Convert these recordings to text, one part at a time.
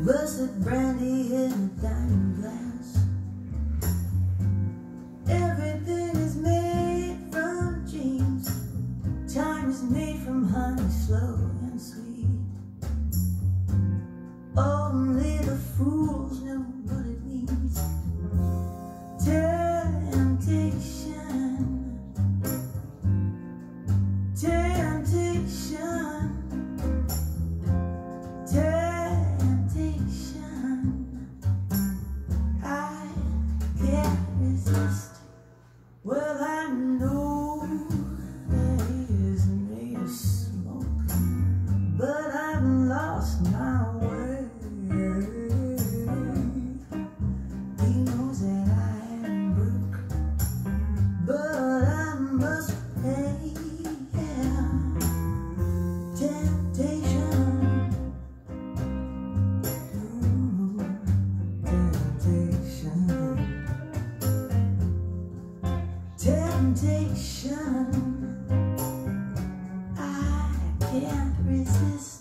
Russet brandy in a diamond glass. Everything is made from dreams. Time is made from honey, slow and sweet. Only the fools know what it means. Temptation, temptation, temptation. I can't resist. Well, I know that he is made of smoke, but I've lost my way. He knows that I am broke, but I must pay. Yeah. Temptation, ooh, temptation, temptation. I can't resist.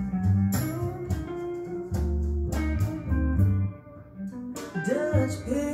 Dutch